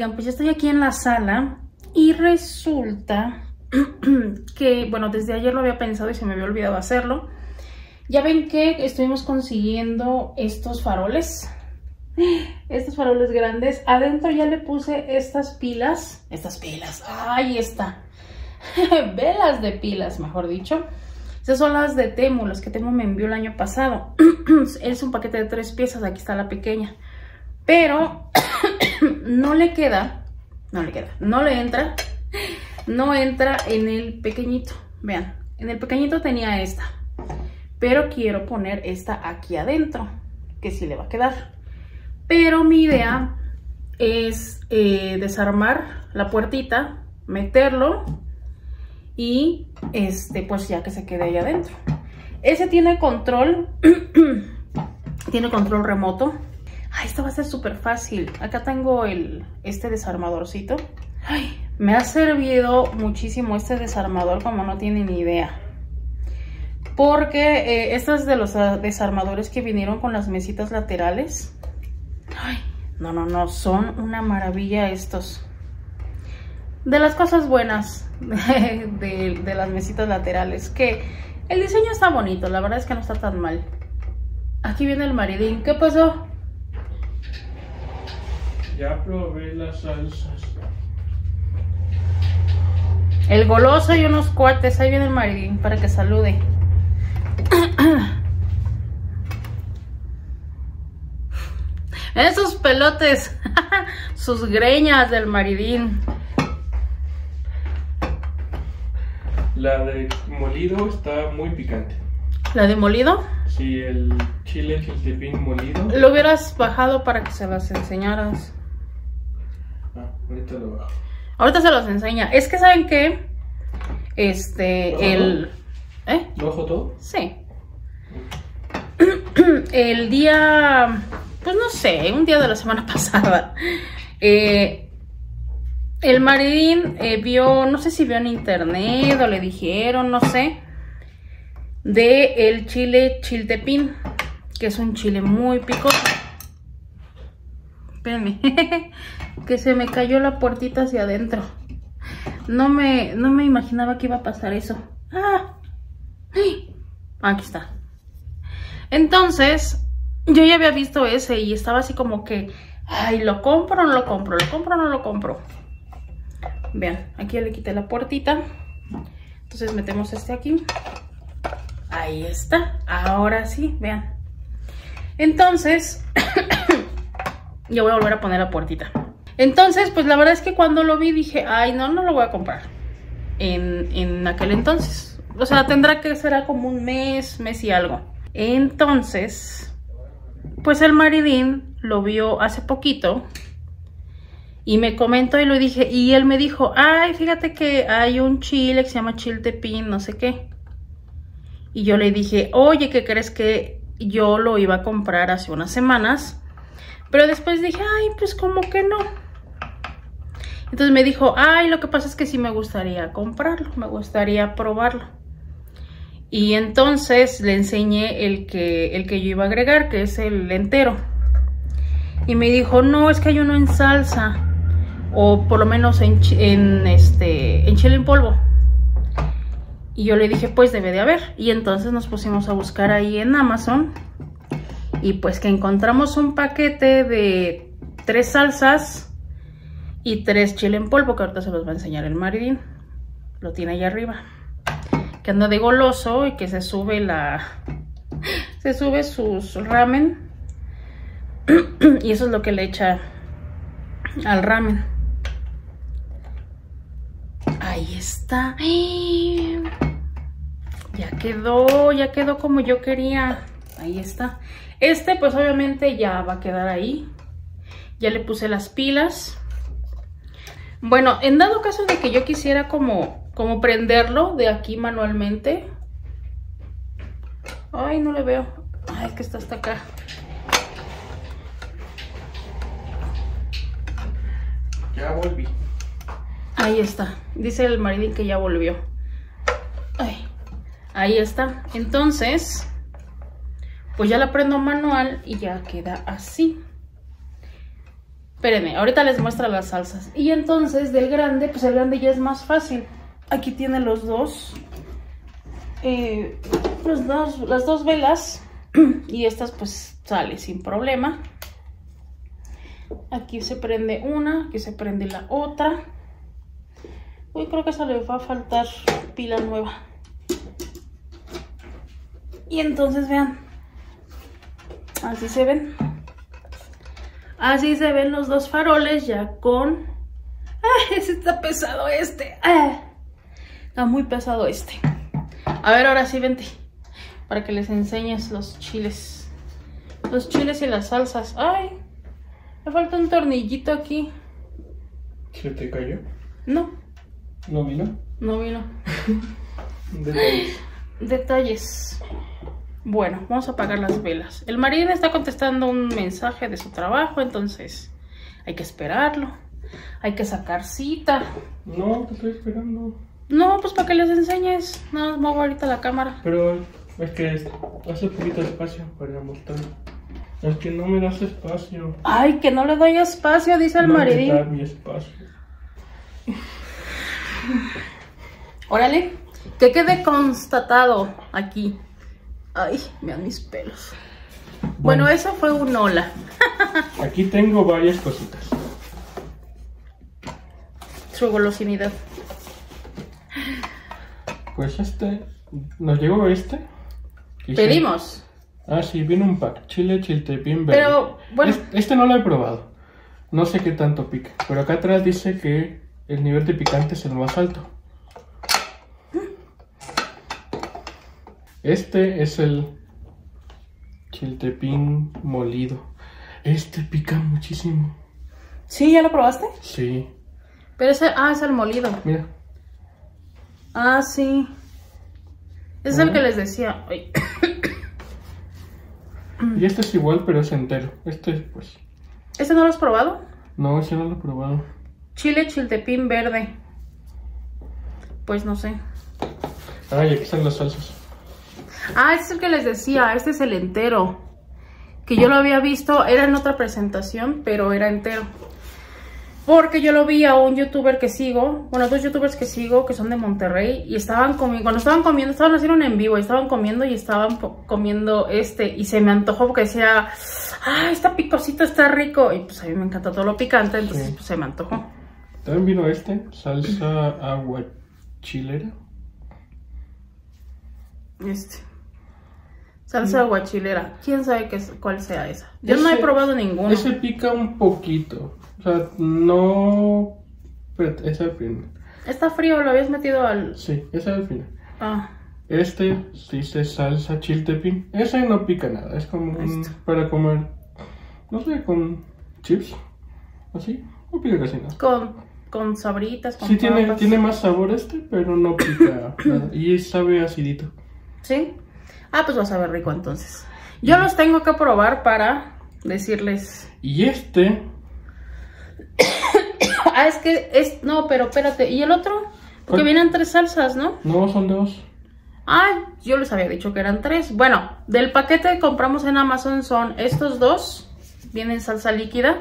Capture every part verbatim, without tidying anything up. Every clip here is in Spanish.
Oigan, pues ya estoy aquí en la sala y resulta que, bueno, desde ayer lo había pensado y se me había olvidado hacerlo. Ya ven que estuvimos consiguiendo estos faroles, estos faroles grandes. Adentro ya le puse estas pilas, estas pilas, ahí está, velas de pilas, mejor dicho. Esas son las de Temu, las que Temu me envió el año pasado. Es un paquete de tres piezas, aquí está la pequeña. Pero no le queda, no le queda, no le entra, no entra en el pequeñito. Vean, en el pequeñito tenía esta. Pero quiero poner esta aquí adentro, que sí le va a quedar. Pero mi idea es eh, desarmar la puertita, meterlo y este, pues ya que se quede ahí adentro. Ese tiene control, tiene control remoto. Ay, esto va a ser súper fácil. Acá tengo el, este desarmadorcito. Ay, me ha servido muchísimo este desarmador como no tienen ni idea. Porque eh, este es de los uh, desarmadores que vinieron con las mesitas laterales. Ay, no, no, no, son una maravilla estos. De las cosas buenas de, de, de las mesitas laterales, que el diseño está bonito, la verdad es que no está tan mal. Aquí viene el maridín. ¿Qué pasó? Ya probé las salsas. El goloso y unos cuates. Ahí viene el maridín para que salude. Esos pelotes, sus greñas del maridín. La de molido está muy picante. ¿La de molido? Sí, el chile chiltepín molido. Lo hubieras bajado para que se las enseñaras. Ah, ahorita lo bajo. Ahorita se los enseña. Es que ¿saben qué? Este, el... ¿Eh? ¿Lo bajo todo? Sí. El día... Pues no sé, un día de la semana pasada. Eh, el maridín eh, vio, no sé si vio en internet o le dijeron, no sé, de el chile chiltepín, que es un chile muy picoso. Espérenme, que se me cayó la puertita hacia adentro. No me, no me imaginaba que iba a pasar eso. Ah, aquí está. Entonces, yo ya había visto ese y estaba así como que, ay, ¿lo compro o no lo compro? ¿Lo compro o no lo compro? Vean, aquí ya le quité la puertita. Entonces metemos este aquí. Ahí está. Ahora sí, vean. Entonces, yo voy a volver a poner la puertita. Entonces, pues la verdad es que cuando lo vi dije, ay, no, no lo voy a comprar. En, en aquel entonces. O sea, tendrá que ser como un mes, mes y algo. Entonces, pues el maridín lo vio hace poquito y me comentó y lo dije, y él me dijo, ay, fíjate que hay un chile que se llama chiltepín, no sé qué. Y yo le dije, oye, ¿qué crees que yo lo iba a comprar hace unas semanas? Pero después dije, ay, pues como que no. Entonces me dijo, ay, lo que pasa es que sí me gustaría comprarlo, me gustaría probarlo. Y entonces le enseñé el que, el que yo iba a agregar, que es el entero. Y me dijo, no, es que hay uno en salsa. O por lo menos en, en, este, en chile en polvo. Y yo le dije, pues debe de haber. Y entonces nos pusimos a buscar ahí en Amazon. Y pues que encontramos un paquete de tres salsas y tres chile en polvo, que ahorita se los va a enseñar el maridín. Lo tiene ahí arriba. Que anda de goloso y que se sube la... Se sube sus ramen. Y eso es lo que le echa al ramen. Ahí está. Ya quedó, ya quedó como yo quería. Ahí está. Este pues obviamente ya va a quedar ahí. Ya le puse las pilas. Bueno, en dado caso de que yo quisiera como... como prenderlo de aquí manualmente. Ay, no le veo. Ay, es que está hasta acá. Ya volví. Ahí está. Dice el maridín que ya volvió. Ay, ahí está. Entonces, pues ya la prendo manual y ya queda así. Espérenme, ahorita les muestro las salsas. Y entonces del grande, pues el grande ya es más fácil. Aquí tiene los dos, eh, los dos, las dos velas. Y estas pues sale sin problema. Aquí se prende una, aquí se prende la otra. Uy, creo que eso le va a faltar pila nueva. Y entonces vean, así se ven. Así se ven los dos faroles ya con... ¡Ay, ese está pesado este! ¡Ah! Está muy pesado este. A ver, ahora sí, vente. Para que les enseñes los chiles. Los chiles y las salsas. ¡Ay! Me falta un tornillito aquí. ¿Se te cayó? No. ¿No vino? No vino. Detalles. Detalles. Bueno, vamos a apagar las velas. El marido está contestando un mensaje de su trabajo, entonces hay que esperarlo. Hay que sacar cita. No, te estoy esperando. No, pues para que les enseñes. No, muevo ahorita la cámara. Pero es que hace poquito espacio para mostrar. Es que no me das espacio. Ay, que no le doy espacio, dice el no maridín. me da mi espacio. Órale, que quede constatado aquí. Ay, vean mis pelos. Bueno, bueno, eso fue un hola. Aquí tengo varias cositas. Su golosinidad. Pues este, nos llegó este. Pedimos. Se... Ah, sí, viene un pack. Chile chiltepín verde. Pero, bueno. Este, este no lo he probado. No sé qué tanto pica. Pero acá atrás dice que el nivel de picante es el más alto. Este es el chiltepín molido. Este pica muchísimo. ¿Sí? ¿Ya lo probaste? Sí. Pero ese, ah, es el molido. Mira. Ah, sí. Es ¿Ah? el que les decía. Ay. Y este es igual, pero es entero. Este, pues. ¿Este no lo has probado? No, ese no lo he probado. Chile chiltepín verde. Pues no sé. Ah, y aquí están las salsas. Ah, este es el que les decía. Este es el entero. Que yo lo había visto. Era en otra presentación, pero era entero. Porque yo lo vi a un youtuber que sigo, bueno, dos youtubers que sigo, que son de Monterrey, y estaban comiendo, cuando estaban comiendo, estaban haciendo un en vivo, y estaban comiendo y estaban comiendo este, y se me antojó porque decía, ah, esta picosita está rico, y pues a mí me encanta todo lo picante, entonces sí. Pues se me antojó. También vino este, salsa aguachilera. Este. Salsa aguachilera, quién sabe qué es, cuál sea esa. Yo ese, no he probado ninguno. Ese pica un poquito. O sea, no... Pero ese al final. Está frío, lo habías metido al... Sí, ese al final. Ah. Este dice salsa chiltepín. Ese no pica nada, es como un, para comer, no sé, con chips. Así, no pica casi nada. Con, con sabritas, con sí, tiene, tiene más sabor este, pero no pica nada. Y sabe acidito. ¿Sí? Ah, pues va a saber rico entonces. Yo los tengo que probar para decirles... Y este... Ah, es que es... No, pero espérate. ¿Y el otro? Porque vienen tres salsas, ¿no? No, son dos. Ah, yo les había dicho que eran tres. Bueno, del paquete que compramos en Amazon son estos dos. Vienen salsa líquida.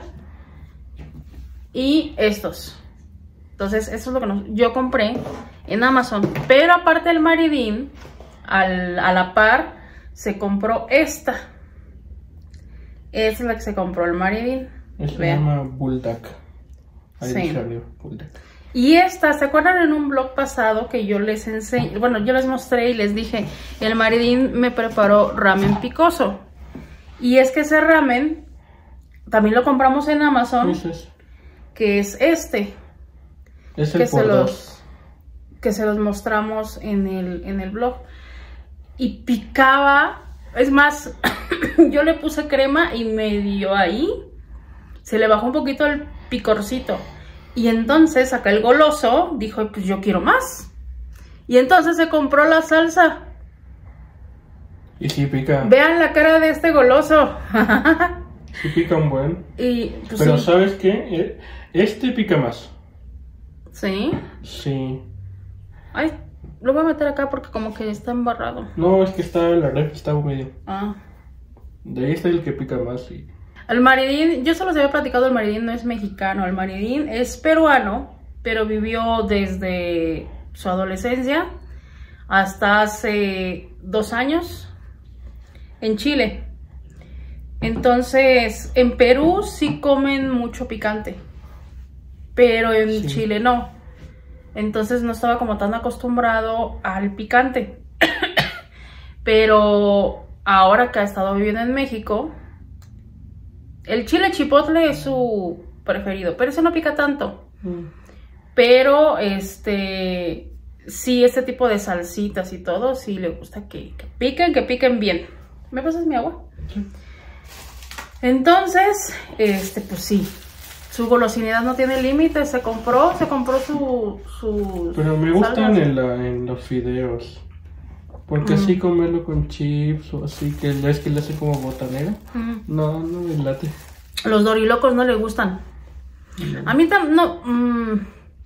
Y estos. Entonces, eso es lo que nos, yo compré en Amazon. Pero aparte del maridín, al, a la par, se compró esta. Esa es la que se compró el maridín. Esta se llama Bulldog. Ahí sí. salió Bulldog. Y esta, ¿se acuerdan en un vlog pasado que yo les enseñé? Bueno, yo les mostré y les dije, el maridín me preparó ramen picoso. Y es que ese ramen también lo compramos en Amazon. ¿Qué es eso? Que es este. Es el que por se dos. los que se los mostramos en el, en el blog. Y picaba. Es más, yo le puse crema y medio ahí se le bajó un poquito el picorcito. Y entonces acá el goloso dijo, pues yo quiero más. Y entonces se compró la salsa. Y sí pica. Vean la cara de este goloso. Sí pica un buen. Y, pues, pero sí. ¿sabes qué? Este pica más. ¿Sí? Sí. Ay, lo voy a meter acá porque como que está embarrado. No, es que está la red, está medio. Ah. De ahí está el que pica más, sí. El maridín, yo se los había platicado, el maridín no es mexicano, el maridín es peruano, pero vivió desde su adolescencia hasta hace dos años en Chile. Entonces, en Perú sí comen mucho picante, pero en sí. Chile no. Entonces no estaba como tan acostumbrado al picante. Pero ahora que ha estado viviendo en México, el chile chipotle es su preferido, pero ese no pica tanto. Mm. Pero este sí, este tipo de salsitas y todo, sí le gusta que, que piquen, que piquen bien. ¿Me pasas mi agua? Sí. Entonces, este, pues sí, su golosinidad no tiene límite. Se compró, se compró su, su Pero me gustan en, la, en los fideos. Porque mm. así comerlo con chips o así, que es que le hace como botanera. Mm. No, no me late. Los dorilocos no le gustan. No. A mí también, no. Mmm,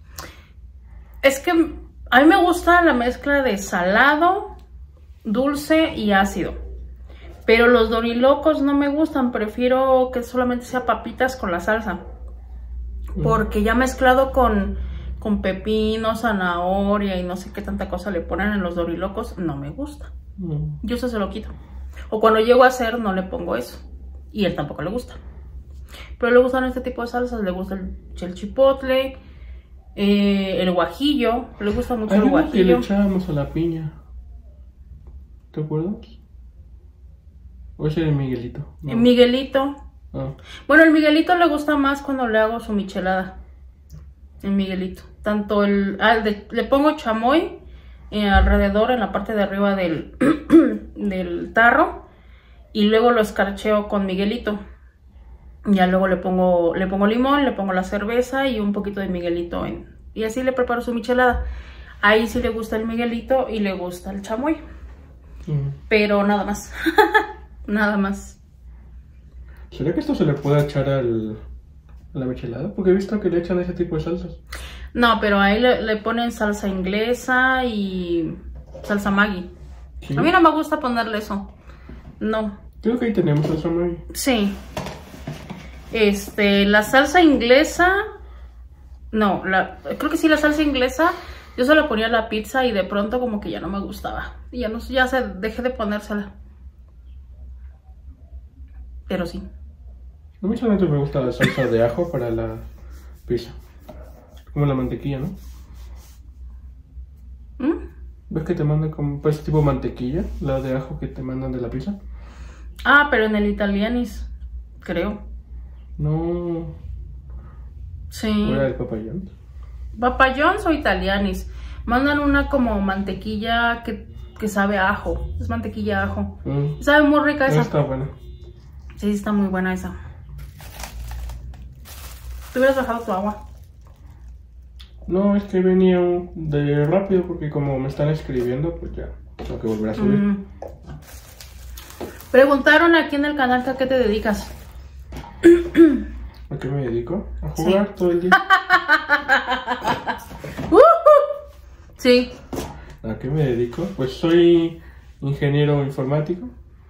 es que a mí me gusta la mezcla de salado, dulce y ácido. Pero los dorilocos no me gustan, prefiero que solamente sea papitas con la salsa. Porque ya mezclado con, con pepino, zanahoria y no sé qué tanta cosa le ponen en los dorilocos, no me gusta. Mm. Yo eso se lo quito. O cuando llego a hacer no le pongo eso. Y él tampoco le gusta. Pero le gustan este tipo de salsas, le gusta el, el chipotle, eh, el guajillo, le gusta mucho Hay el guajillo. Que le echábamos a la piña. ¿Te acuerdas? ¿O ese es el Miguelito? No. El Miguelito. Ah. Bueno, el Miguelito le gusta más cuando le hago su michelada. El Miguelito. Tanto el... Ah, de, le pongo chamoy eh, alrededor, en la parte de arriba del, del tarro. Y luego lo escarcheo con Miguelito. Ya luego le pongo, le pongo limón, le pongo la cerveza y un poquito de Miguelito. En, y así le preparo su michelada. Ahí sí le gusta el Miguelito y le gusta el chamoy. Mm. Pero nada más. Nada más. ¿Será que esto se le puede echar al, a la michelada? Porque he visto que le echan ese tipo de salsas. No, pero ahí le, le ponen salsa inglesa y salsa Maggi. ¿Sí? A mí no me gusta ponerle eso. No. Creo que ahí tenemos salsa Maggi. Sí. Este, la salsa inglesa... No, la, creo que sí, la salsa inglesa... Yo se la ponía a la pizza y de pronto como que ya no me gustaba. Y ya, no, ya se, dejé de ponérsela. Pero sí. A mí solamente me gusta la salsa de ajo para la pizza. Como la mantequilla, ¿no? ¿Mm? ¿Ves que te mandan como pues, tipo mantequilla? La de ajo que te mandan de la pizza. Ah, pero en el Italianis, creo. No. Sí. ¿O era el Papa John's? Papa John's o Italianis. Mandan una como mantequilla que, que sabe a ajo. Es mantequilla a ajo. Mm. Sabe muy rica esa. Está buena. Sí, está muy buena esa. ¿Te hubieras bajado tu agua? No, es que venía de rápido porque como me están escribiendo, pues ya tengo que volver a subir. Mm. Preguntaron aquí en el canal que a qué te dedicas. ¿A qué me dedico? A jugar sí. todo el día. uh, sí. ¿A qué me dedico? Pues soy ingeniero informático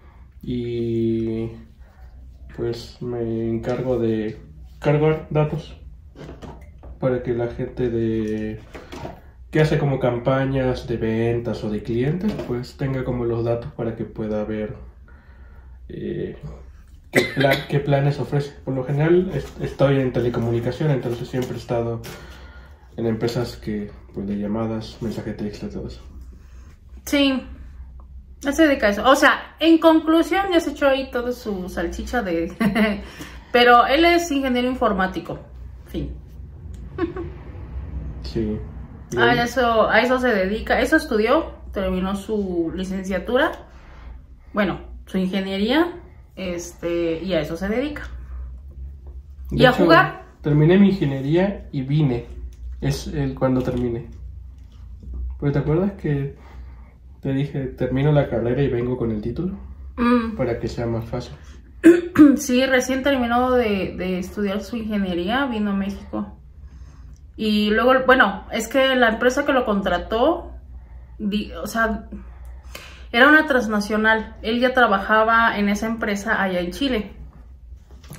y pues me encargo de cargar datos para que la gente de que hace como campañas de ventas o de clientes pues tenga como los datos para que pueda ver eh, qué, plan, qué planes ofrece. Por lo general est estoy en telecomunicación, entonces siempre he estado en empresas que pues de llamadas, mensaje de texto, todo eso. Sí. No se dedica a eso. O sea, en conclusión, ya se echó ahí toda su salchicha de... Pero él es ingeniero informático. Fin. Sí. A eso, a eso se dedica. Eso estudió. Terminó su licenciatura. Bueno, su ingeniería. Este, y a eso se dedica. De y a hecho, jugar. Terminé mi ingeniería y vine. Es el cuando terminé. ¿Pero te acuerdas que... te dije, termino la carrera y vengo con el título? Mm. Para que sea más fácil. Sí, recién terminó de, de estudiar su ingeniería, vino a México. Y luego, bueno, es que la empresa que lo contrató, di, o sea, era una transnacional. Él ya trabajaba en esa empresa allá en Chile.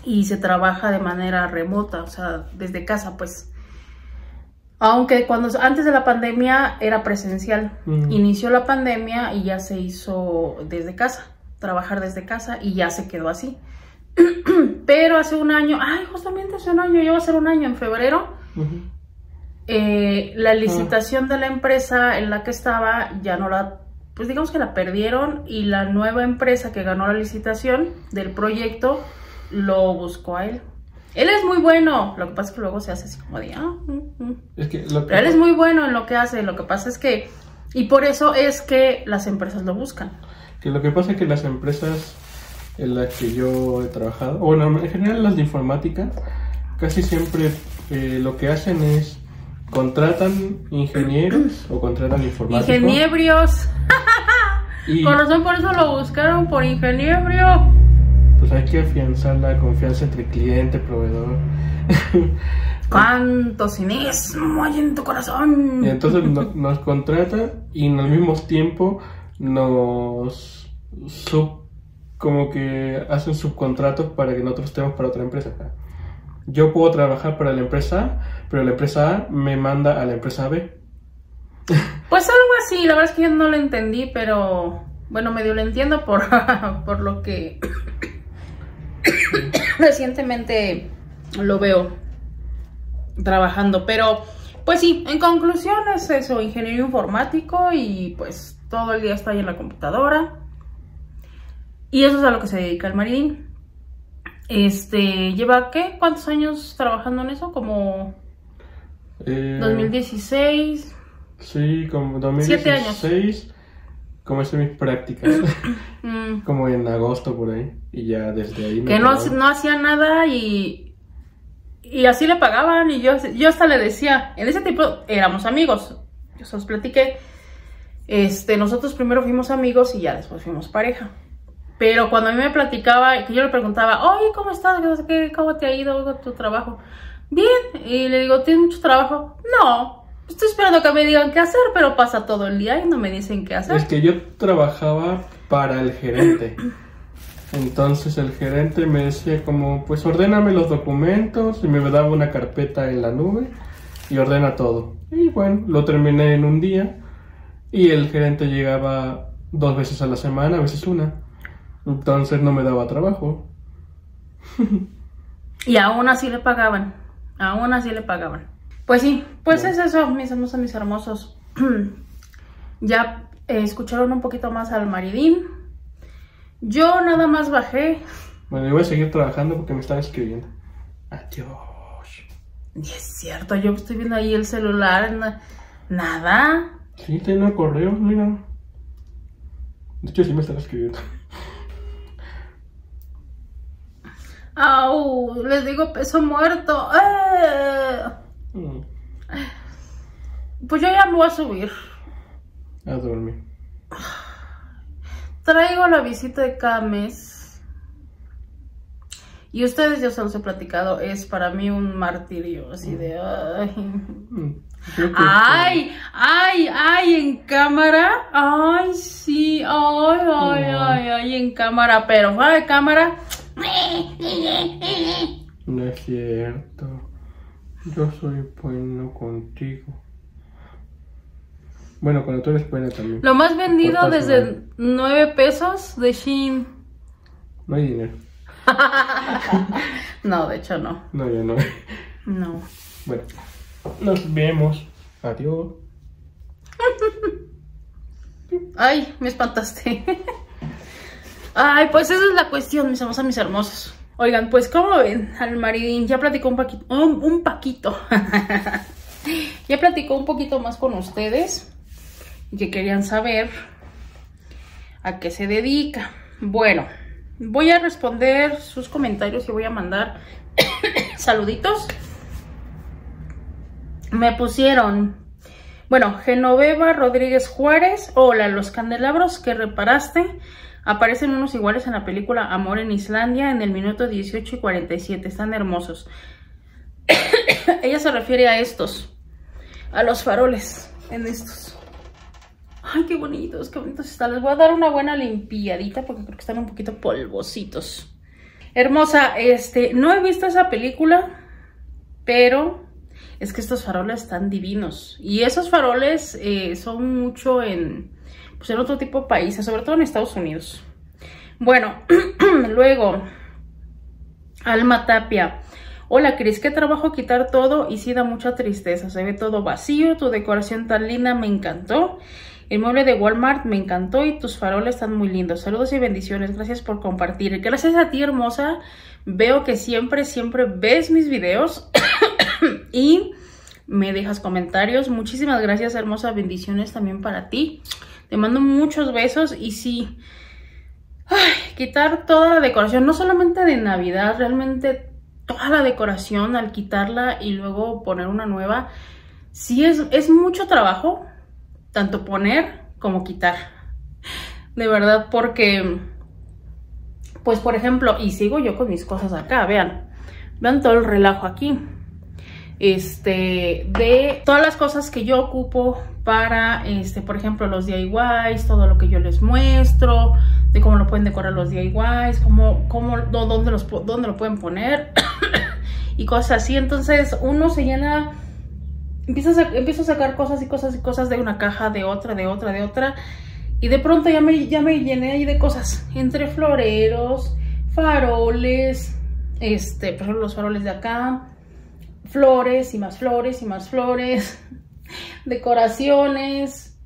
y se trabaja de manera remota, o sea, desde casa, pues. Aunque cuando antes de la pandemia era presencial, uh-huh. Inició la pandemia y ya se hizo desde casa, trabajar desde casa y ya se quedó así. Pero hace un año, ay, justamente hace un año, ya va a ser un año en febrero, uh-huh. eh, la licitación uh-huh. de la empresa en la que estaba ya no la, pues digamos que la perdieron y la nueva empresa que ganó la licitación del proyecto lo buscó a él. Él es muy bueno, lo que pasa es que luego se hace así como de... Ah, mm, mm. Es que lo que... Pero él es muy bueno en lo que hace, lo que pasa es que... Y por eso es que las empresas lo buscan. Que lo que pasa es que las empresas en las que yo he trabajado, bueno, en general las de informática, casi siempre eh, lo que hacen es contratan ingenieros o contratan informáticos. ¡Ingeniebrios! Y... Con razón, por eso lo buscaron, por ingeniebrio. Pues hay que afianzar la confianza entre cliente y proveedor. ¡Cuánto cinismo hay en tu corazón! Y entonces no, nos contratan y al mismo tiempo nos sub, como que hacen subcontratos para que nosotros estemos para otra empresa. Yo puedo trabajar para la empresa A, pero la empresa A me manda a la empresa B. Pues algo así, la verdad es que yo no lo entendí, pero bueno, medio lo entiendo por, por lo que recientemente lo veo trabajando, pero pues sí, en conclusión es eso, ingeniero informático y pues todo el día está ahí en la computadora y eso es a lo que se dedica el Maridín. Este, ¿lleva qué? ¿Cuántos años trabajando en eso? Como eh, dos mil dieciséis. Sí, como dos mil dieciséis. Siete años. Comencé mis prácticas, mm. como en agosto por ahí, y ya desde ahí me que no, no hacía nada y, y así le pagaban, y yo, yo hasta le decía, en ese tiempo éramos amigos, yo se los platiqué, este, nosotros primero fuimos amigos y ya después fuimos pareja, pero cuando a mí me platicaba, que yo le preguntaba, oye, ¿cómo estás? ¿Cómo te ha ido tu trabajo? Bien, y le digo, ¿tienes mucho trabajo? No. Estoy esperando que me digan qué hacer, pero pasa todo el día y no me dicen qué hacer. Es que yo trabajaba para el gerente. Entonces el gerente me decía como, pues ordéname los documentos, y me daba una carpeta en la nube y ordena todo. Y bueno, lo terminé en un día y el gerente llegaba dos veces a la semana, a veces una. Entonces no me daba trabajo. Y aún así le pagaban, aún así le pagaban. Pues sí, pues bueno. Es eso, mis hermosos, mis hermosos. Ya eh, escucharon un poquito más al Maridín. Yo nada más bajé. Bueno, yo voy a seguir trabajando porque me están escribiendo. Adiós. Y es cierto, yo estoy viendo ahí el celular. Na nada. Sí, tengo correos, mira. De hecho, sí me están escribiendo. Au, les digo peso muerto. ¡Eh! Pues yo ya me voy a subir a dormir. Traigo la visita de cada mes y ustedes ya se los he platicado, es para mí un martirio así de ay, ay, ay, ay, en cámara, ay, sí, ay, ay, ay, ay, en cámara, pero fuera de cámara no es cierto. Yo soy bueno contigo. Bueno, cuando tú eres buena también. Lo más vendido desde mal. nueve pesos de Shein. No hay dinero. No, de hecho no. No, ya no. No. Bueno, nos vemos. Adiós. Ay, me espantaste. Ay, pues esa es la cuestión, mis hermosos, mis hermosos. Oigan, pues como ven, al Maridín ya platicó un paquito, un, un paquito, ya platicó un poquito más con ustedes, que querían saber a qué se dedica. Bueno, voy a responder sus comentarios y voy a mandar saluditos. Me pusieron, bueno, Genoveva Rodríguez Juárez, hola, los candelabros que reparaste. Aparecen unos iguales en la película Amor en Islandia en el minuto dieciocho y cuarenta y siete. Están hermosos. Ella se refiere a estos. A los faroles en estos. Ay, qué bonitos, qué bonitos están. Les voy a dar una buena limpiadita porque creo que están un poquito polvositos. Hermosa, este, no he visto esa película, pero es que estos faroles están divinos. Y esos faroles eh, son mucho en, pues en otro tipo de países, sobre todo en Estados Unidos. Bueno, luego, Alma Tapia. Hola Cris, qué trabajo quitar todo y sí da mucha tristeza. Se ve todo vacío, tu decoración tan linda, me encantó. El mueble de Walmart me encantó y tus faroles están muy lindos. Saludos y bendiciones. Gracias por compartir. Gracias a ti, hermosa. Veo que siempre, siempre ves mis videos y me dejas comentarios. Muchísimas gracias, hermosa. Bendiciones también para ti. Te mando muchos besos y sí, ay, quitar toda la decoración, no solamente de Navidad, realmente toda la decoración al quitarla y luego poner una nueva, sí es, es mucho trabajo. Tanto poner como quitar. De verdad, porque, pues por ejemplo, y sigo yo con mis cosas acá, vean. Vean todo el relajo aquí. Este, de todas las cosas que yo ocupo para, este, por ejemplo, los D I Ys, todo lo que yo les muestro, de cómo lo pueden decorar los D I Ys, cómo, cómo, dónde, los, dónde lo pueden poner, y cosas así. Entonces uno se llena... Empiezo a, empiezo a sacar cosas y cosas y cosas de una caja, de otra, de otra, de otra. Y de pronto ya me, ya me llené ahí de cosas. Entre floreros, faroles, este, por ejemplo los faroles de acá. Flores y más flores y más flores. Decoraciones.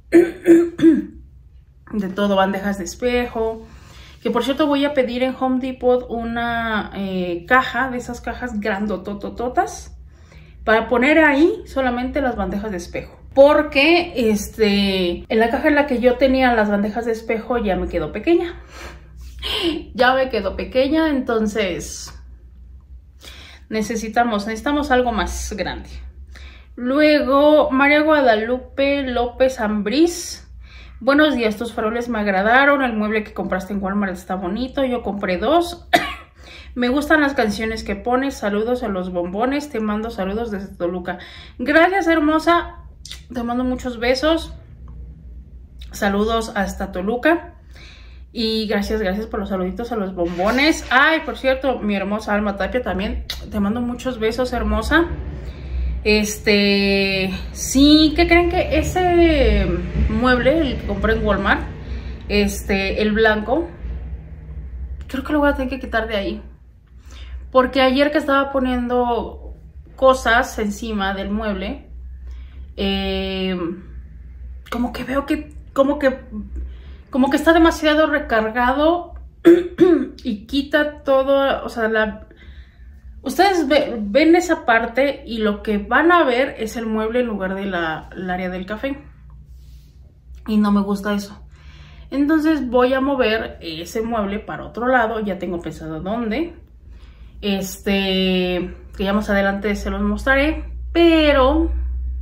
De todo, bandejas de espejo. Que por cierto voy a pedir en Home Depot una eh, caja, de esas cajas grandototototas, para poner ahí solamente las bandejas de espejo. Porque este, en la caja en la que yo tenía las bandejas de espejo ya me quedó pequeña. Ya me quedó pequeña, entonces necesitamos, necesitamos algo más grande. Luego, María Guadalupe López Ambriz. Buenos días, tus faroles me agradaron. El mueble que compraste en Walmart está bonito. Yo compré dos. Me gustan las canciones que pones. Saludos a los bombones. Te mando saludos desde Toluca. Gracias, hermosa. Te mando muchos besos. Saludos hasta Toluca. Y gracias, gracias por los saluditos a los bombones. Ay, por cierto, mi hermosa Alma Tapia también. Te mando muchos besos, hermosa. Este... Sí, ¿qué creen? Que ese mueble, el que compré en Walmart, este, el blanco, creo que lo voy a tener que quitar de ahí. Porque ayer que estaba poniendo cosas encima del mueble, eh, como que veo que, como que, como que está demasiado recargado y quita todo, o sea, la, ustedes ve, ven esa parte y lo que van a ver es el mueble en lugar de la, el área del café. Y no me gusta eso. Entonces voy a mover ese mueble para otro lado, ya tengo pensado dónde. Este, que ya más adelante se los mostraré, pero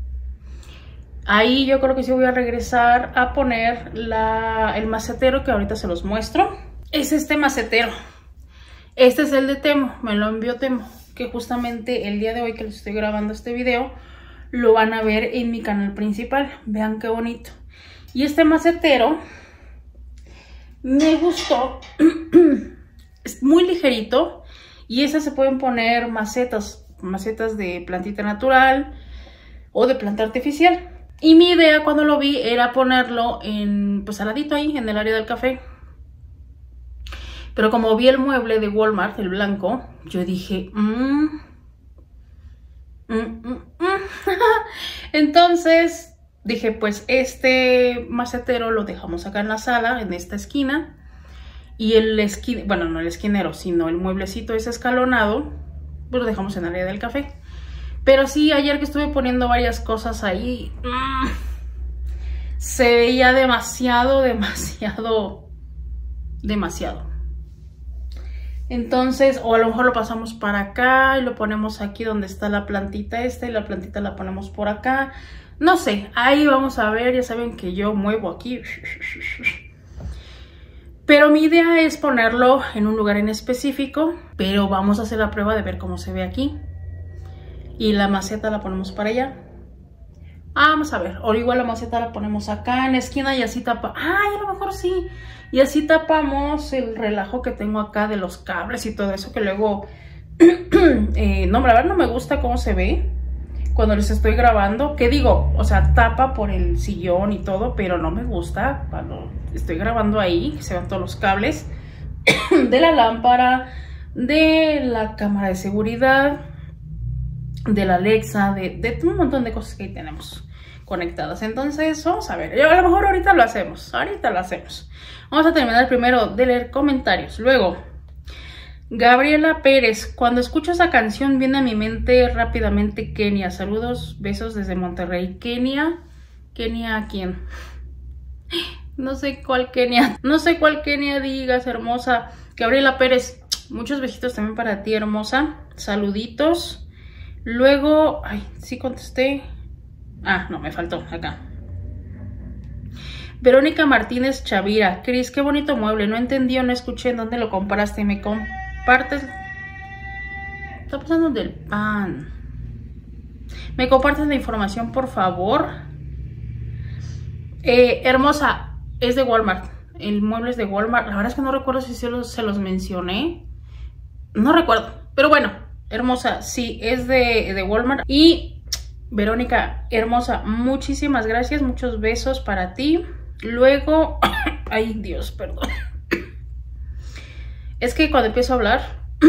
ahí yo creo que sí voy a regresar a poner la, el macetero que ahorita se los muestro. Es este macetero. Este es el de Temo, me lo envió Temo, que justamente el día de hoy que les estoy grabando este video, lo van a ver en mi canal principal. Vean qué bonito. Y este macetero me gustó. Es muy ligerito. Y esas se pueden poner macetas, macetas de plantita natural o de planta artificial. Y mi idea cuando lo vi era ponerlo en, pues al ladito ahí, en el área del café. Pero como vi el mueble de Walmart, el blanco, yo dije, mmm, mm, mm, mm. Entonces dije, pues este macetero lo dejamos acá en la sala, en esta esquina. Y el esquinero, bueno, no el esquinero, sino el mueblecito ese escalonado, pues lo dejamos en el área del café. Pero sí, ayer que estuve poniendo varias cosas ahí, mmm, se veía demasiado, demasiado, demasiado. Entonces, o a lo mejor lo pasamos para acá y lo ponemos aquí donde está la plantita esta y la plantita la ponemos por acá. No sé, ahí vamos a ver, ya saben que yo muevo aquí. Pero mi idea es ponerlo en un lugar en específico, pero vamos a hacer la prueba de ver cómo se ve aquí. Y la maceta la ponemos para allá. Ah, vamos a ver. O igual la maceta la ponemos acá en la esquina y así tapa. Ay, a lo mejor sí. Y así tapamos el relajo que tengo acá de los cables y todo eso que luego... eh, no, la verdad no me gusta cómo se ve cuando les estoy grabando. ¿Qué digo? O sea, tapa por el sillón y todo, pero no me gusta cuando estoy grabando ahí, que se van todos los cables de la lámpara, de la cámara de seguridad, de la Alexa, de, de un montón de cosas que ahí tenemos conectadas. Entonces, vamos a ver. Yo, a lo mejor ahorita lo hacemos. Ahorita lo hacemos. Vamos a terminar primero de leer comentarios. Luego, Gabriela Pérez. Cuando escucho esa canción viene a mi mente rápidamente Kenia. Saludos, besos desde Monterrey. Kenia. Kenia, ¿a quién? No sé cuál Kenia. No sé cuál Kenia digas, hermosa. Gabriela Pérez. Muchos besitos también para ti, hermosa. Saluditos. Luego, ay, sí contesté. Ah, no, me faltó acá. Verónica Martínez Chavira. Cris, qué bonito mueble. No entendí o no escuché en dónde lo compraste. Me compartes. Está pasando del pan. Me compartes la información, por favor. Eh, hermosa, es de Walmart. El mueble es de Walmart. La verdad es que no recuerdo si se los, se los mencioné. No recuerdo. Pero bueno, hermosa, sí, es de, de Walmart. Y Verónica, hermosa, muchísimas gracias. Muchos besos para ti. Luego, ay Dios, perdón. Es que cuando empiezo a hablar,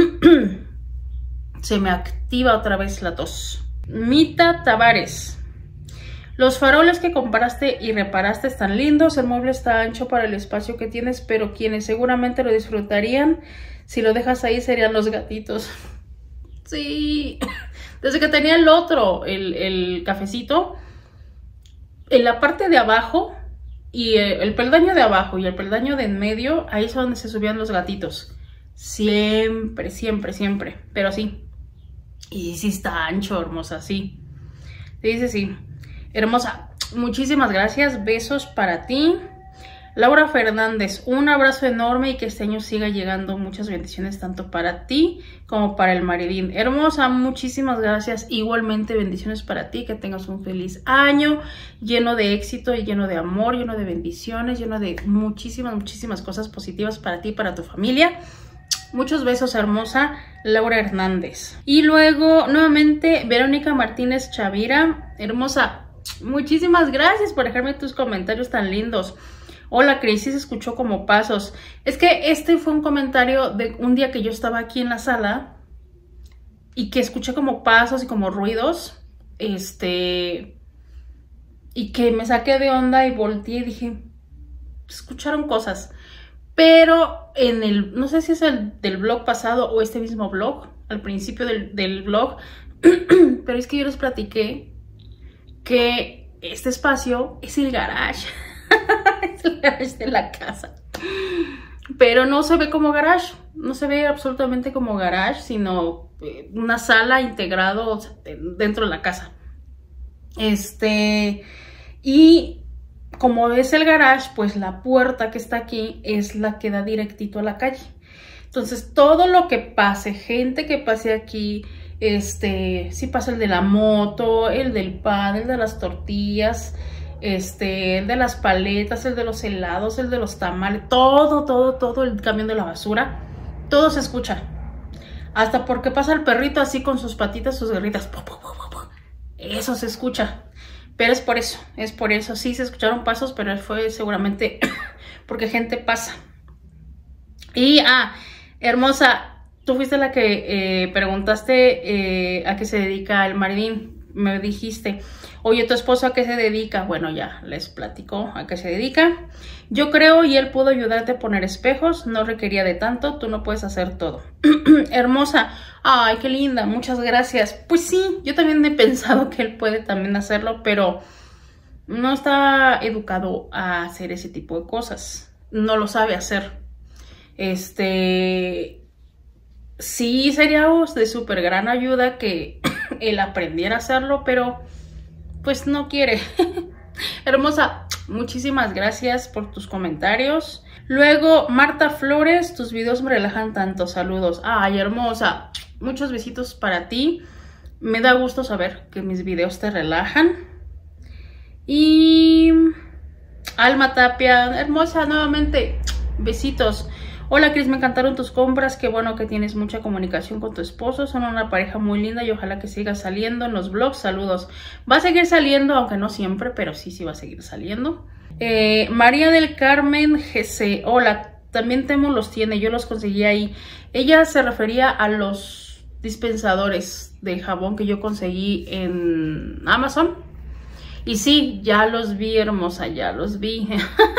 se me activa otra vez la tos. Mita Tavares. Los faroles que compraste y reparaste están lindos. El mueble está ancho para el espacio que tienes, pero quienes seguramente lo disfrutarían si lo dejas ahí serían los gatitos. Sí. Desde que tenía el otro, el, el cafecito, en la parte de abajo y el, el peldaño de abajo y el peldaño de en medio, ahí es donde se subían los gatitos. Siempre, siempre, siempre. Pero sí. Y sí está ancho, hermosa, sí. Dice sí. Hermosa, muchísimas gracias. Besos para ti. Laura Fernández, un abrazo enorme y que este año siga llegando. Muchas bendiciones tanto para ti como para el maridín. Hermosa, muchísimas gracias. Igualmente bendiciones para ti. Que tengas un feliz año lleno de éxito y lleno de amor, lleno de bendiciones, lleno de muchísimas, muchísimas cosas positivas para ti y para tu familia. Muchos besos, hermosa Laura Hernández. Y luego, nuevamente, Verónica Martínez Chavira. Hermosa, muchísimas gracias por dejarme tus comentarios tan lindos. Hola, Cris, sí se escuchó como pasos. Es que este fue un comentario de un día que yo estaba aquí en la sala y que escuché como pasos y como ruidos. Este... Y que me saqué de onda y volteé y dije, escucharon cosas. Pero en el, no sé si es el del vlog pasado o este mismo vlog, al principio del, del vlog, pero es que yo les platiqué que este espacio es el garage. Es el garage de la casa. Pero no se ve como garage, no se ve absolutamente como garage, sino una sala integrado, o sea, dentro de la casa. Este, y como es el garage, pues la puerta que está aquí es la que da directito a la calle. Entonces todo lo que pase, gente que pase aquí, este, si pasa el de la moto, el del pan, el de las tortillas, este, el de las paletas, el de los helados, el de los tamales, todo, todo, todo, el camión de la basura, todo se escucha. Hasta porque pasa el perrito así con sus patitas, sus garritas. Eso se escucha. Pero es por eso, es por eso. Sí se escucharon pasos, pero fue seguramente porque gente pasa. Y, ah, hermosa, tú fuiste la que eh, preguntaste eh, a qué se dedica el maridín. Me dijiste, oye, ¿tu esposo a qué se dedica? Bueno, ya les platico a qué se dedica. Yo creo y él pudo ayudarte a poner espejos. No requería de tanto, tú no puedes hacer todo. Hermosa, ay, qué linda, muchas gracias. Pues sí, yo también he pensado que él puede también hacerlo, pero no está educado a hacer ese tipo de cosas. No lo sabe hacer. Este... Sí, sería de súper gran ayuda que él aprendiera a hacerlo, pero pues no quiere. Hermosa, muchísimas gracias por tus comentarios. Luego, Marta Flores, tus videos me relajan tanto, saludos. Ay, hermosa, muchos besitos para ti. Me da gusto saber que mis videos te relajan. Y Alma Tapia, hermosa, nuevamente, besitos. Hola Cris, me encantaron tus compras, qué bueno que tienes mucha comunicación con tu esposo, son una pareja muy linda y ojalá que siga saliendo en los vlogs, saludos. Va a seguir saliendo, aunque no siempre, pero sí, sí va a seguir saliendo. Eh, María del Carmen G C, hola, también Temu los tiene, yo los conseguí ahí. Ella se refería a los dispensadores de jabón que yo conseguí en Amazon. Y sí, ya los vi, hermosa, ya los vi.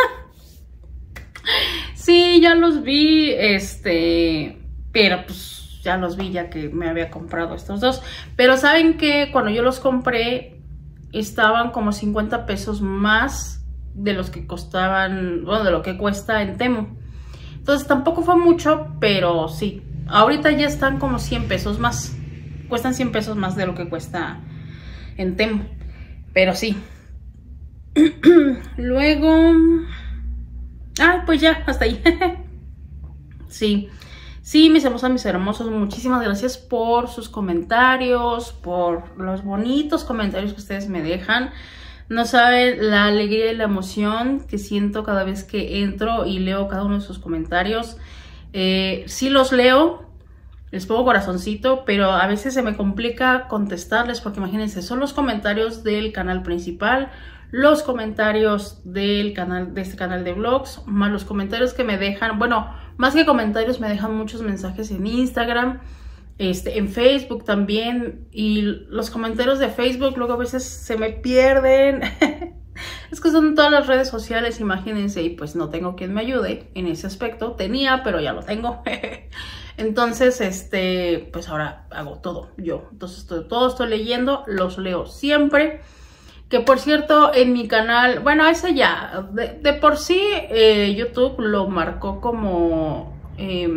Sí, ya los vi, este, pero pues ya los vi ya que me había comprado estos dos. Pero saben que cuando yo los compré estaban como cincuenta pesos más de los que costaban, bueno, de lo que cuesta en Temu. Entonces tampoco fue mucho, pero sí. Ahorita ya están como cien pesos más. Cuestan cien pesos más de lo que cuesta en Temu. Pero sí. Luego... Ah, pues ya, hasta ahí. Sí, sí, mis hermosas, mis hermosos, muchísimas gracias por sus comentarios, por los bonitos comentarios que ustedes me dejan. No saben la alegría y la emoción que siento cada vez que entro y leo cada uno de sus comentarios. Eh, sí los leo, les pongo corazoncito, pero a veces se me complica contestarles porque imagínense, son los comentarios del canal principal, los comentarios del canal, de este canal de vlogs, más los comentarios que me dejan, bueno, más que comentarios me dejan muchos mensajes en Instagram, este, en Facebook también, y los comentarios de Facebook luego a veces se me pierden. Es que son todas las redes sociales, imagínense, y pues no tengo quien me ayude en ese aspecto. Tenía, pero ya lo tengo. Entonces, este, pues ahora hago todo yo. Entonces todo, todo estoy leyendo, los leo siempre. Que por cierto, en mi canal, bueno, ese ya, de, de por sí eh, YouTube lo marcó como eh,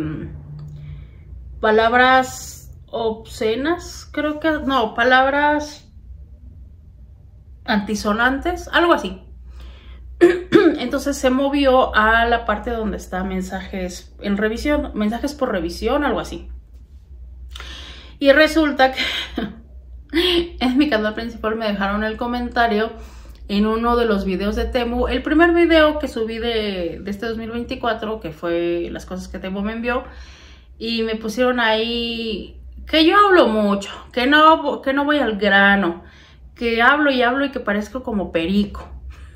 palabras obscenas, creo que, no, palabras antisonantes, algo así. Entonces se movió a la parte donde está mensajes en revisión, mensajes por revisión, algo así. Y resulta que... en mi canal principal me dejaron el comentario en uno de los videos de Temu. El primer video que subí de, de este dos mil veinticuatro, que fue las cosas que Temu me envió. Y me pusieron ahí que yo hablo mucho, que no, que no voy al grano, que hablo y hablo y que parezco como perico.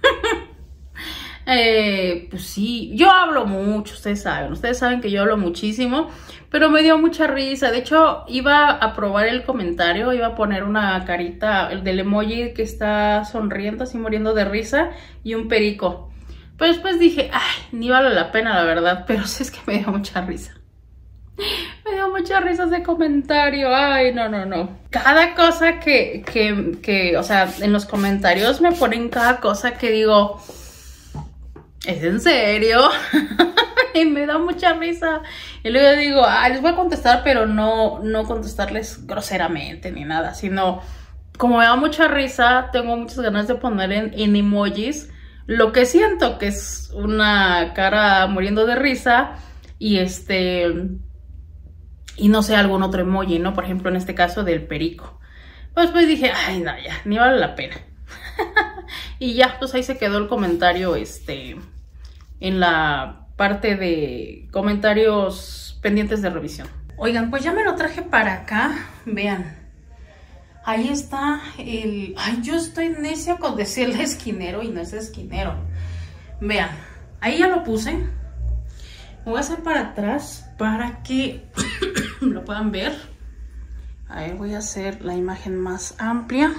Eh, pues sí, yo hablo mucho, ustedes saben, ustedes saben que yo hablo muchísimo, pero me dio mucha risa. De hecho, iba a probar el comentario, iba a poner una carita, el del emoji que está sonriendo, así muriendo de risa, y un perico. Pero después dije, ay, ni vale la pena la verdad, pero sí es que me dio mucha risa. Me dio mucha risa ese comentario, ay, no, no, no. Cada cosa que, que, que, o sea, en los comentarios me ponen cada cosa que digo... ¿Es en serio? Y me da mucha risa. Y luego digo, ah, les voy a contestar, pero no, no contestarles groseramente ni nada, sino como me da mucha risa, tengo muchas ganas de poner en, en emojis lo que siento, que es una cara muriendo de risa y este, y no sé, algún otro emoji, ¿no? Por ejemplo, en este caso del perico. Pues pues dije, ay, no, ya, ni vale la pena. Y ya, pues ahí se quedó el comentario, este, en la parte de comentarios pendientes de revisión. Oigan, pues ya me lo traje para acá, vean. Ahí está el... Ay, yo estoy necia con decirle esquinero y no es esquinero. Vean, ahí ya lo puse. Me voy a hacer para atrás para que lo puedan ver. A ver, voy a hacer la imagen más amplia.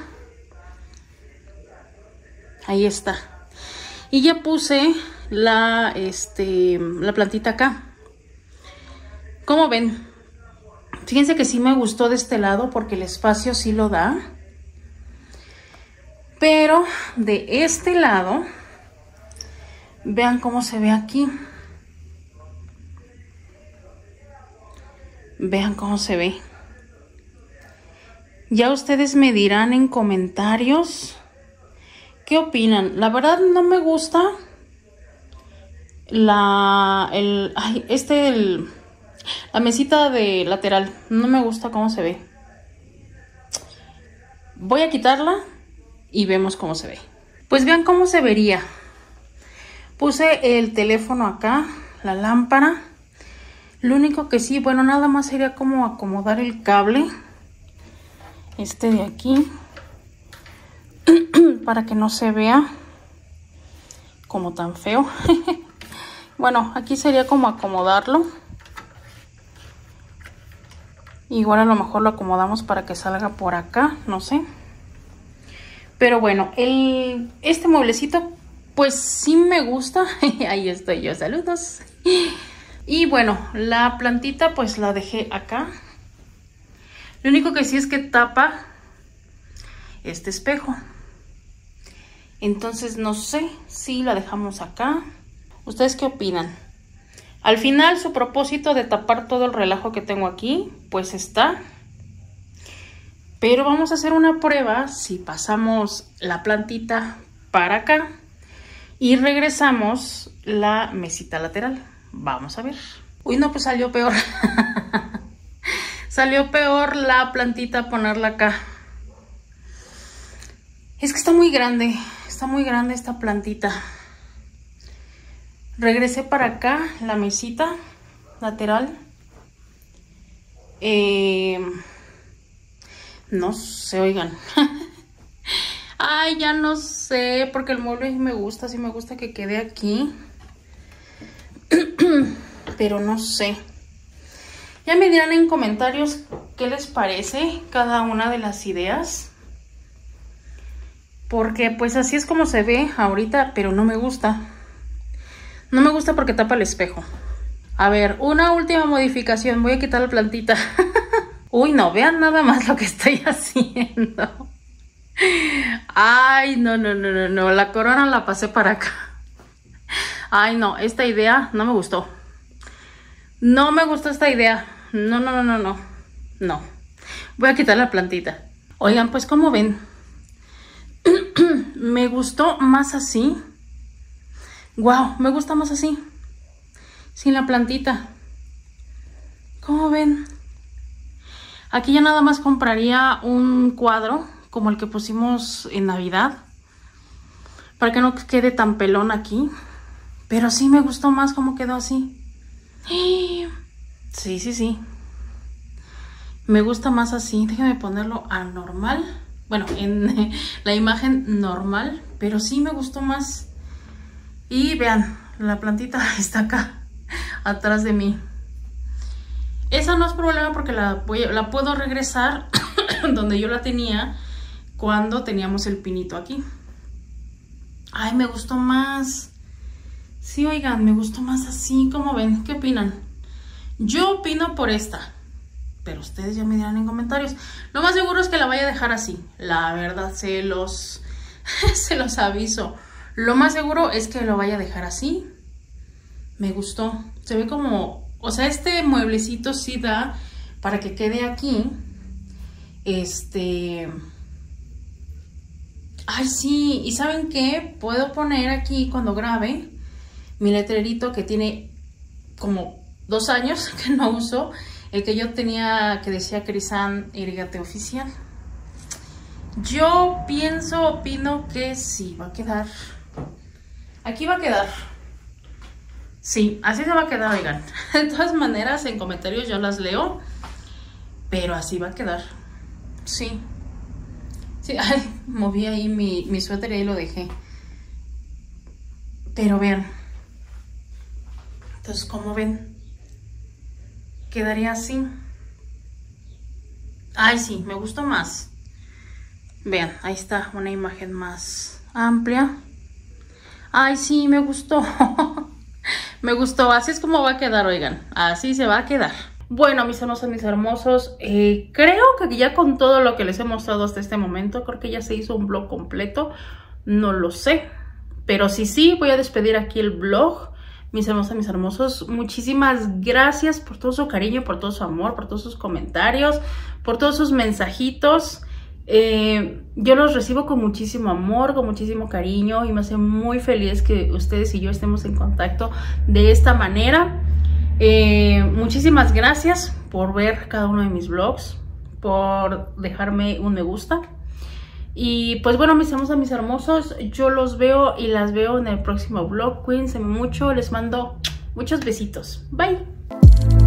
Ahí está. Y ya puse la, este, la plantita acá. ¿Cómo ven? Fíjense que sí me gustó de este lado porque el espacio sí lo da. Pero de este lado, vean cómo se ve aquí. Vean cómo se ve. Ya ustedes me dirán en comentarios qué opinan. La verdad no me gusta la, el, ay, este, el, la mesita de lateral. No me gusta cómo se ve. Voy a quitarla y vemos cómo se ve. Pues vean cómo se vería. Puse el teléfono acá, la lámpara. Lo único que sí, bueno, nada más sería como acomodar el cable. Este de aquí. Para que no se vea como tan feo. Bueno, aquí sería como acomodarlo. Igual a lo mejor lo acomodamos para que salga por acá, no sé. Pero bueno, el, este mueblecito pues sí me gusta. Ahí estoy yo, saludos. Y bueno, la plantita pues la dejé acá. Lo único que sí es que tapa este espejo. Entonces no sé si la dejamos acá. ¿Ustedes qué opinan? Al final su propósito de tapar todo el relajo que tengo aquí pues está. Pero vamos a hacer una prueba si pasamos la plantita para acá y regresamos la mesita lateral. Vamos a ver. Uy, no, pues salió peor. Salió peor la plantita ponerla acá. Es que está muy grande. Está muy grande esta plantita. Regresé para acá la mesita lateral. Eh... No sé, oigan. Ay, ya no sé, porque el mueble me gusta, sí me gusta que quede aquí. Pero no sé. Ya me dirán en comentarios qué les parece cada una de las ideas. Porque pues así es como se ve ahorita, pero no me gusta. No me gusta porque tapa el espejo. A ver, una última modificación. Voy a quitar la plantita. Uy, no, vean nada más lo que estoy haciendo. Ay, no, no, no, no, no. La corona la pasé para acá. Ay, no, esta idea no me gustó. No me gustó esta idea. No, no, no, no, no. No. Voy a quitar la plantita. Oigan, pues como ven. Me gustó más así. Wow, me gusta más así. Sin la plantita. ¿Cómo ven? Aquí ya nada más compraría un cuadro como el que pusimos en Navidad. Para que no quede tan pelón aquí. Pero sí me gustó más cómo quedó así. Sí, sí, sí. Me gusta más así. Déjenme ponerlo a normal. Bueno, en la imagen normal. Pero sí me gustó más. Y vean, la plantita está acá. Atrás de mí. Esa no es problema porque la, voy, la puedo regresar donde yo la tenía cuando teníamos el pinito aquí. Ay, me gustó más. Sí, oigan, me gustó más así. ¿Cómo ven? ¿Qué opinan? Yo opino por esta. Pero ustedes ya me dirán en comentarios. Lo más seguro es que la vaya a dejar así. La verdad, se los, se los aviso. Lo más seguro es que lo vaya a dejar así. Me gustó. Se ve como... O sea, este mueblecito sí da para que quede aquí. Este... Ay, sí. ¿Y saben qué? Puedo poner aquí cuando grabe mi letrerito que tiene como dos años que no uso. El que yo tenía que decía Crisan Irrigate Oficial. Yo pienso, opino que sí va a quedar. Aquí va a quedar. Sí, así se va a quedar, oigan. De todas maneras, en comentarios yo las leo. Pero así va a quedar. Sí. Sí, ay, moví ahí mi, mi suéter y ahí lo dejé. Pero vean. Entonces, como ven, quedaría así. Ay, sí, me gustó más. Vean, ahí está una imagen más amplia. Ay, sí, me gustó. Me gustó, así es como va a quedar, oigan. Así se va a quedar. Bueno, mis hermosos, mis hermosos, eh, creo que ya con todo lo que les he mostrado hasta este momento, creo que ya se hizo un vlog completo. No lo sé, pero sí, sí, voy a despedir aquí el vlog. Mis hermosas, mis hermosos, muchísimas gracias por todo su cariño, por todo su amor, por todos sus comentarios, por todos sus mensajitos. Eh, yo los recibo con muchísimo amor, con muchísimo cariño y me hace muy feliz que ustedes y yo estemos en contacto de esta manera. Eh, muchísimas gracias por ver cada uno de mis vlogs, por dejarme un me gusta Y pues bueno, mis hermosos, mis hermosos, yo los veo y las veo en el próximo vlog. Cuídense mucho, les mando muchos besitos. Bye.